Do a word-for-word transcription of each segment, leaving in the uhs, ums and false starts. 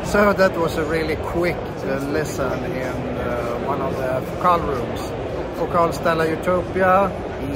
So that was a really quick uh, lesson in uh, one of the vocal rooms. Vocal Stella Utopia, E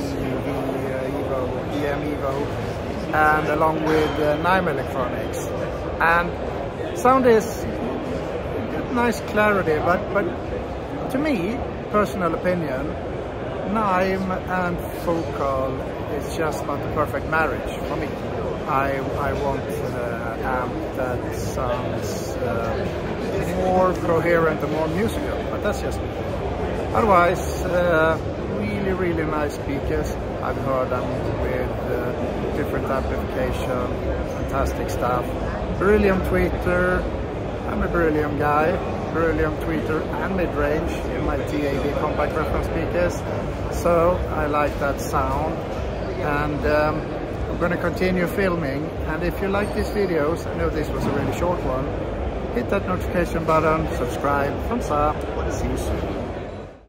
M Evo, and along with uh, Naim electronics. And sound is nice clarity, but, but to me, personal opinion, Naim and vocal is just not the perfect marriage for me. I, I want an uh, amp that sounds uh, more coherent and more musical, but that's just me. Otherwise, uh, really, really nice speakers. I've heard them with uh, different amplification, fantastic stuff. Beryllium tweeter, I'm a Beryllium guy. Beryllium tweeter and mid-range in my T A D compact reference speakers. So I like that sound. And um, I'm going to continue filming. And if you like these videos, I know this was a really short one, hit that notification button, subscribe, thumbs up, see you soon.